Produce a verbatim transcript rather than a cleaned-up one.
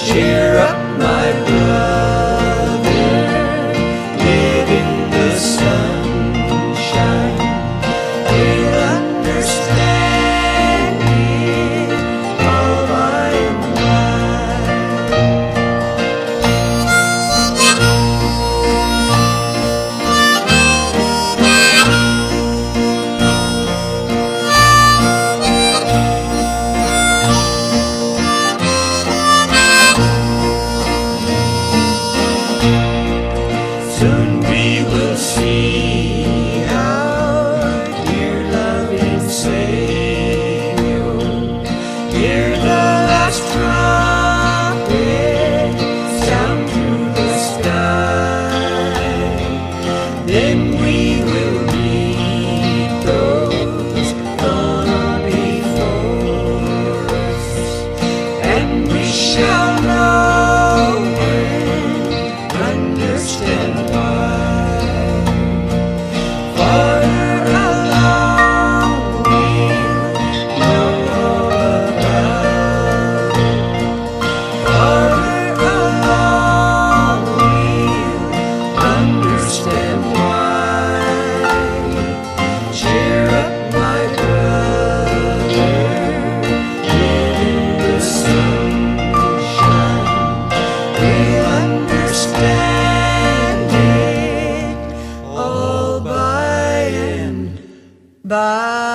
Cheer up, my brother, live in the sunshine. You'll understand it all by and soon we will see our dear loving Savior. Hear the last trumpet sound through the sky. Then we will meet those gone on before us, and we shall know and understand why. Farther along we'll know all about it. Farther along we'll understand why. Cheer up, my brother, live in the sunshine. We'll understand it all by and by.